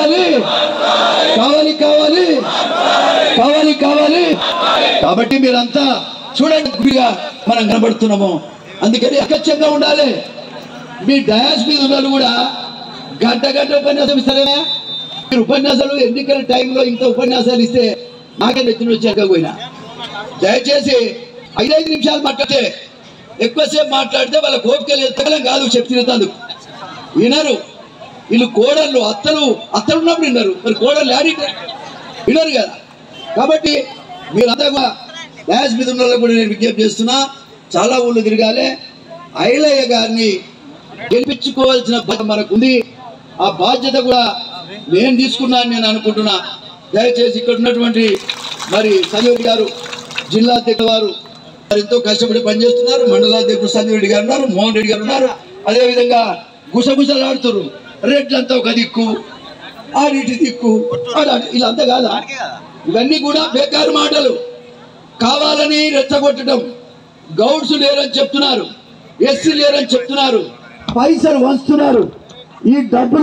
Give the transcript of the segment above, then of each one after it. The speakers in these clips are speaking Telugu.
కావాలి కావాలి కావాలి కావాలి కావాలి కాబట్టి మీరంతా చూడండి గుడిగా మనం కనబడుతున్నాము. అందుకని అకచ్చంగా ఉండాలి. మీ డయాస్ మీద ఉన్న కూడా గంట ఉపన్యాసం ఇస్తారా? మీరు ఉపన్యాసాలు ఎన్నికల టైంలో ఇంత ఉపన్యాసాలు ఇస్తే నాకే నెత్తిన వచ్చాక పోయినా. దయచేసి 5 నిమిషాలు మాట్లాడితే ఎక్కువసేపు మాట్లాడితే వాళ్ళ కోపికలు ఎత్తగలం కాదు. చెప్తున్నందుకు వినరు. వీళ్ళు కోడళ్ళు అత్తలు ఉన్నప్పుడు విన్నారు. మరి కోడళ్ళు ఆడితే వినరు కదా. కాబట్టి మీరంతా కూడా డయాస్ మీద ఉన్న కూడా నేను విజ్ఞప్తి చేస్తున్నా, చాలా ఊళ్ళు తిరగాలి. ఐలయ్య గారిని గెలిపించుకోవాల్సిన బాధ్యత మనకు ఉంది. ఆ బాధ్యత కూడా నేను తీసుకున్నాను నేను అనుకుంటున్నా. దయచేసి ఇక్కడ ఉన్నటువంటి మరి సంజయ్ రెడ్డి గారు జిల్లా అధ్యక్షుల వారు మరి ఎంతో కష్టపడి పనిచేస్తున్నారు. మండలాధ్యక్షుడు సంజయ్ రెడ్డి గారు ఉన్నారు, మోహన్ రెడ్డి గారు ఉన్నారు. అదేవిధంగా గుసగుసలాడుతున్నారు. రెడ్లంతా ఒక దిక్కు, ఆడిటి దిక్కు, వీళ్ళంతా కాదా? ఇవన్నీ కూడా బేకారు మాటలు. కావాలని రెచ్చగొట్టడం. గౌడ్స్ లేరని చెప్తున్నారు, ఎస్సీ లేరని చెప్తున్నారు, పైసలు వంచుతున్నారు. ఈ డబ్బులు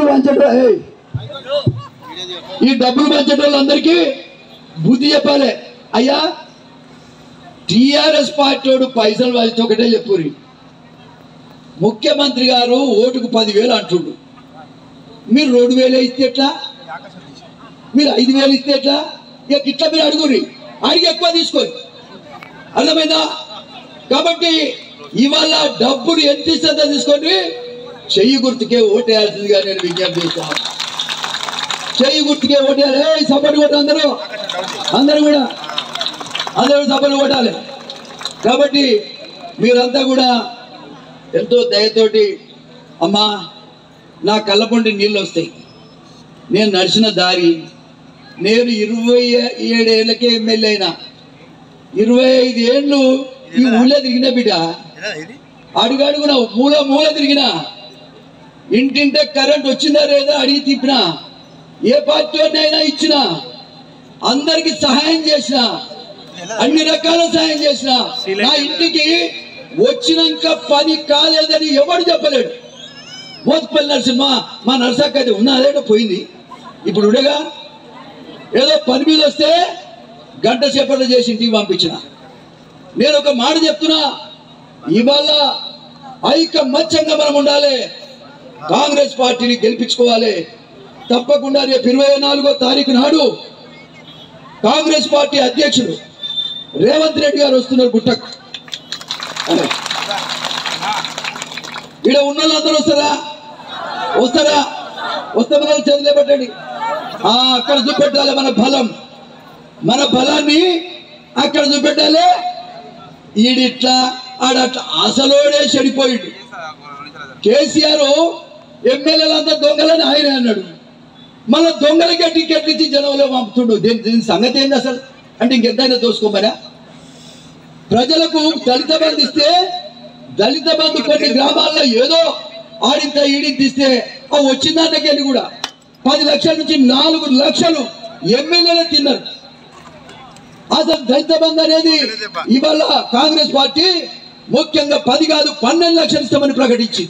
పంచడం వాళ్ళందరికీ బుద్ధి చెప్పాలి. అయ్యా టిఆర్ఎస్ పార్టీ పైసలు వంచితే ఒకటే చెప్పురి. ముఖ్యమంత్రి గారు ఓటుకు 10,000 అంటుండు. మీరు 2,000 ఇస్తే ఎట్లా? మీరు 5,000 ఇస్తే ఎట్లా? ఇక ఇట్లా మీరు అడుగురి. అడిగి ఎక్కువ తీసుకోండి. అర్థమైందా? కాబట్టి ఇవాళ డబ్బులు ఎంత ఇస్తుందో తీసుకోండి. చెయ్యి గుర్తుకే ఓటేయాల్సిందిగా నేను విజ్ఞప్తి చేస్తాను. చెయ్యి గుర్తుకే ఓటేయాలి. సపోర్ట్ కొట్టాలి అందరూ కూడా సపోర్ట్ కొట్టాలి. కాబట్టి మీరంతా కూడా ఎంతో దయతోటి అమ్మా నా కళ్ళపొంటి నీళ్ళు వస్తాయి. నేను నడిచిన దారి, నేను 27 ఏళ్ళకే ఎమ్మెల్యే అయినా, 25 ఏళ్ళు ఈ ఊళ్ళో తిరిగిన బిడ్డ. అడుగడుగున మూల తిరిగిన, ఇంటింటే కరెంట్ వచ్చిందా లేదా అడిగి తిప్పిన, ఏ పార్టీనైనా ఇచ్చిన, అందరికి సహాయం చేసిన, అన్ని రకాల సహాయం చేసిన. నా ఇంటికి వచ్చినాక పని కాలేదని ఎవడు చెప్పలేడు. మోత్పల్లి నరసింహ మా నరసక్క అయితే ఉన్నదేటో పోయింది. ఇప్పుడు ఉండగా ఏదో పని మీద వస్తే గంట సేపట్లో చేసి ఇంటికి పంపించిన. నేను ఒక మాట చెప్తున్నా, ఇవాళ ఐకమత్యంగా మనం ఉండాలి. కాంగ్రెస్ పార్టీని గెలిపించుకోవాలి. తప్పకుండా రేపు 24వ తారీఖు నాడు కాంగ్రెస్ పార్టీ అధ్యక్షుడు రేవంత్ రెడ్డి గారు వస్తున్నారు గుట్టకు. ఇక్కడ ఉన్న వాళ్ళందరూ వస్తారా? వస్తే మనం చేతులే పెట్టండి. అక్కడ చూపెట్టాలి మన బలాన్ని అక్కడ చూపెట్టాలి. ఈడిట్లా ఆడట్లా అసలోడే చెడిపోయిండు. కేసీఆర్ ఎమ్మెల్యేలంతా దొంగలని ఆయన అన్నాడు. మళ్ళీ దొంగలకే టికెట్లు ఇచ్చి జనంలో పంపుతుండు. దీని సంగతి ఏంది అసలు? అంటే ఇంకెంతైనా దోసుకోమరా? ప్రజలకు దళిత బంధు ఇస్తే, దళిత బంధు కొన్ని గ్రామాల్లో ఏదో ఆడింత ఈడింత ఇస్తే ఆ వచ్చిన దాంట్లోకెళ్ళి కూడా 10 లక్షల నుంచి 4 లక్షలు ఎమ్మెల్యేలే తిన్నారు. అసలు దళిత బంధు అనేది ఇవాళ కాంగ్రెస్ పార్టీ ముఖ్యంగా 10 కాదు 12 లక్షలు ఇస్తామని ప్రకటించింది.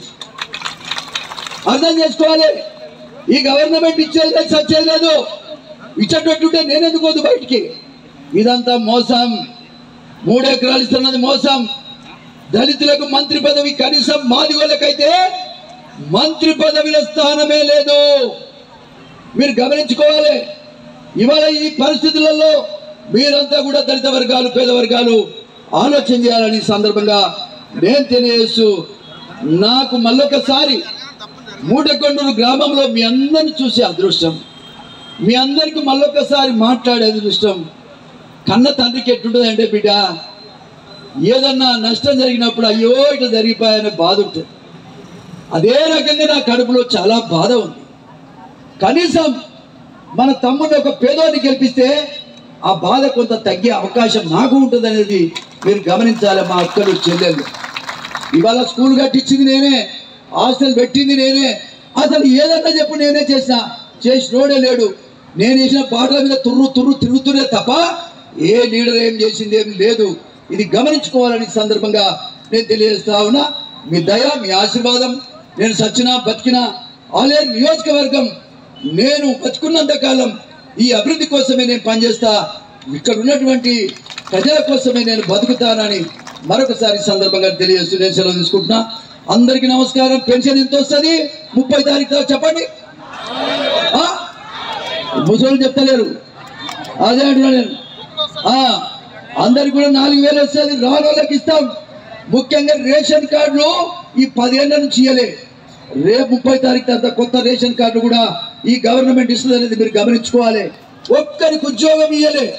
అర్థం చేసుకోవాలి. ఈ గవర్నమెంట్ ఇచ్చేది సచ్చేది లేదు. ఇచ్చేటట్టుంటే నేనెందుకు పోదు బయటికి? ఇదంతా మోసం. 3 ఎకరాలు ఇస్తున్నది మోసం. దళితులకు మంత్రి పదవి, కనీసం మాదిగోళ్ళకైతే మంత్రి పదవిలో స్థానమే లేదు. మీరు గమనించుకోవాలి. ఇవాళ ఈ పరిస్థితులలో మీరంతా కూడా దళిత వర్గాలు, పేద వర్గాలు ఆలోచన చేయాలని సందర్భంగా నేను తెలియజేస్తూ, నాకు మళ్ళొకసారి మూడకొండూరు గ్రామంలో మీ అందరిని చూసే అదృష్టం, మీ అందరికీ మళ్ళొకసారి మాట్లాడే అదృష్టం. కన్న తండ్రికి ఎట్టుంటుందంటే బిడ్డ, ఏదన్నా నష్టం జరిగినప్పుడు అయ్యో ఇట్లా జరిగిపోయానే బాధ ఉంటుంది. అదే రకంగా నా కడుపులో చాలా బాధ ఉంది. కనీసం మన తమ్ముడిని ఒక పేదోని గెలిపిస్తే ఆ బాధ కొంత తగ్గే అవకాశం నాకు ఉంటుంది అనేది మీరు గమనించాలి. మా అక్కలు చెల్లెళ్ళు ఇవాళ స్కూల్ కట్టించింది నేనే, హాస్టల్ పెట్టింది నేనే. అసలు ఏదన్నా చెప్పు నేనే చేసినోడే లేడు. నేను వేసిన పాటల మీద తుర్రు తిరుగుతునే తప్ప ఏ లీడర్ ఏం చేసింది ఏం లేదు. ఇది గమనించుకోవాలని సందర్భంగా నేను తెలియజేస్తా ఉన్నా. మీ దయ, మీ ఆశీర్వాదం, నేను సచ్చినా బతికినా ఆలయ నియోజకవర్గం నేను బతుకున్నంత కాలం ఈ అభివృద్ధి కోసమే నేను పనిచేస్తా, ఇక్కడ ఉన్నటువంటి ప్రజల కోసమే నేను బతుకుతానని మరొకసారి సందర్భంగా తెలియజేస్తూ నేను సెలవు తీసుకుంటున్నా. అందరికీ నమస్కారం. పెన్షన్ ఎంత వస్తుంది 30 తారీఖు చెప్పండి. ముసలు చెప్తలేరు, అదే అంటున్నా నేను. అందరికి కూడా 4000 వస్తుంది, రాని వాళ్ళకి ఇస్తాం. ముఖ్యంగా రేషన్ కార్డులు ఈ 10 ఏళ్ళ నుంచి ఇయ్యలే, రేపు 30 తారీఖు తర్వాత కొత్త రేషన్ కార్డు కూడా ఈ గవర్నమెంట్ ఇస్తుంది అనేది మీరు గమనించుకోవాలి. ఒక్కరికి ఉద్యోగం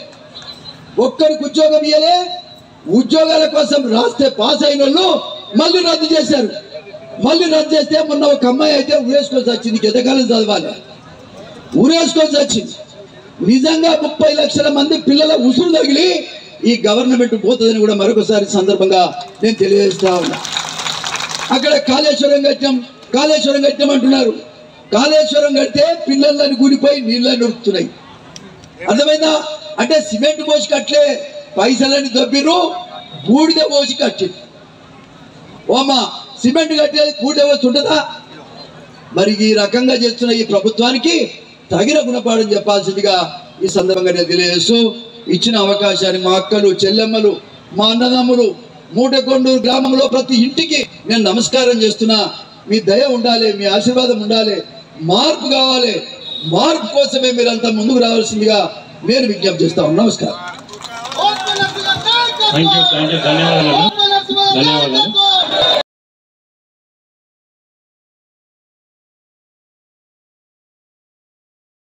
ఇయ్యలే. ఉద్యోగాల కోసం రాస్తే పాస్ అయిన వాళ్ళు మళ్ళీ రద్దు చేశారు. మళ్ళీ రద్దు చేస్తే మొన్న ఒక అమ్మాయి అయితే ఊరేసుకొని వచ్చింది, ఎంతకాలం చదవాలి, ఊరేసుకొని వచ్చింది. నిజంగా 30 లక్షల మంది పిల్లల ఉసురు తగిలి ఈ గవర్నమెంట్ పోతుందని కూడా మరొకసారి సందర్భంగా నేను తెలియజేస్తా ఉన్నా. అక్కడ కాళేశ్వరం కట్టాం అంటున్నారు. కాళేశ్వరం కడితే పిల్లలని కూలిపోయి నీళ్ళని ఉరుకుతున్నాయి. అర్థమైందా? అంటే సిమెంట్ పోసి కట్టలే, పైసలని దొబ్బిరు, బూడిద పోసి కట్టింది. ఓమా సిమెంట్ కట్టేది బూడిద పోసి ఉంటుందా? మరి ఈ రకంగా చేస్తున్న ఈ ప్రభుత్వానికి తగిన గుణపాఠం చెప్పాల్సిందిగా ఈ సందర్భంగా నేను తెలియజేస్తూ, ఇచ్చిన అవకాశాన్ని మా అక్కలు, చెల్లెమ్మలు, మా అన్నదమ్ములు, మూటకొండూరు గ్రామంలో ప్రతి ఇంటికి నేను నమస్కారం చేస్తున్నా. మీ దయ ఉండాలి, మీ ఆశీర్వాదం ఉండాలి, మార్పు కావాలి. మార్పు కోసమే మీరంతా ముందుకు రావాల్సిందిగా నేను విజ్ఞప్తి చేస్తా ఉన్నాను. నమస్కారం. ధన్యవాదాలు.